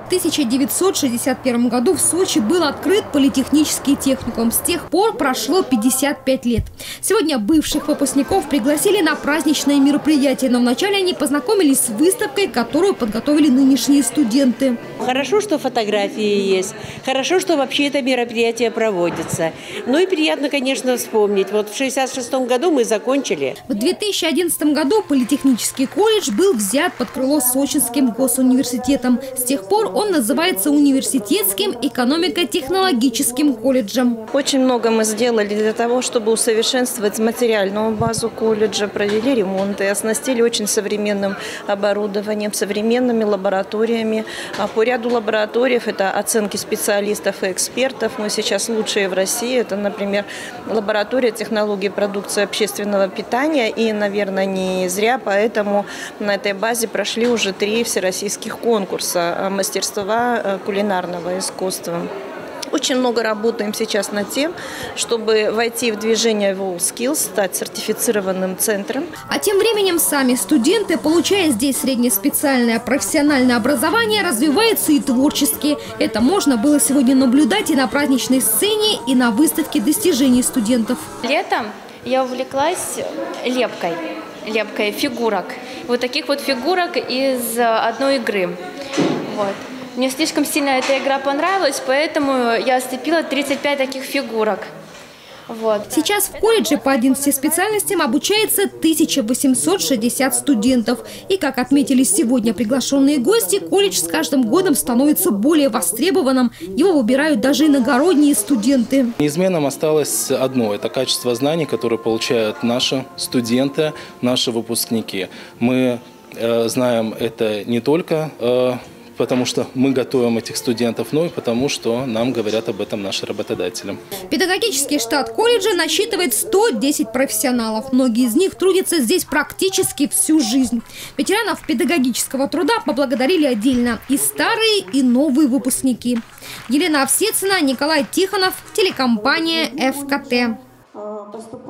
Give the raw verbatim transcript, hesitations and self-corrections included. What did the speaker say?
В тысяча девятьсот шестьдесят первом году в Сочи был открыт политехнический техникум. С тех пор прошло пятьдесят пять лет. Сегодня бывших выпускников пригласили на праздничное мероприятие, но вначале они познакомились с выставкой, которую подготовили нынешние студенты. Хорошо, что фотографии есть. Хорошо, что вообще это мероприятие проводится. Ну и приятно, конечно, вспомнить. Вот в шестьдесят шестом году мы закончили. В две тысячи одиннадцатом году политехнический колледж был взят под крыло Сочинским госуниверситетом. С тех пор он называется Университетским экономико-технологическим колледжем. Очень много мы сделали для того, чтобы усовершенствовать материальную базу колледжа, провели ремонты, оснастили очень современным оборудованием, современными лабораториями. А по ряду лабораторий это оценки специалистов и экспертов. Мы сейчас лучшие в России. Это, например, лаборатория технологий продукции общественного питания. И, наверное, не зря, поэтому на этой базе прошли уже три всероссийских конкурса мастерства кулинарного искусства. Очень много работаем сейчас над тем, чтобы войти в движение WorldSkills, стать сертифицированным центром. А тем временем сами студенты, получая здесь среднеспециальное профессиональное образование, развиваются и творчески. Это можно было сегодня наблюдать и на праздничной сцене, и на выставке достижений студентов. Летом я увлеклась лепкой, лепкой фигурок. Вот таких вот фигурок из одной игры. Вот. Мне слишком сильно эта игра понравилась, поэтому я слепила тридцать пять таких фигурок. Вот. Сейчас в колледже по одиннадцати специальностям обучается тысяча восемьсот шестьдесят студентов. И, как отметили сегодня приглашенные гости, колледж с каждым годом становится более востребованным. Его выбирают даже иногородние студенты. Неизменным осталось одно – это качество знаний, которые получают наши студенты, наши выпускники. Мы э, знаем это не только э, потому что мы готовим этих студентов, но и потому что нам говорят об этом наши работодатели. Педагогический штат колледжа насчитывает сто десять профессионалов. Многие из них трудятся здесь практически всю жизнь. Ветеранов педагогического труда поблагодарили отдельно и старые, и новые выпускники. Елена Овсецина, Николай Тихонов, телекомпания эф ка тэ.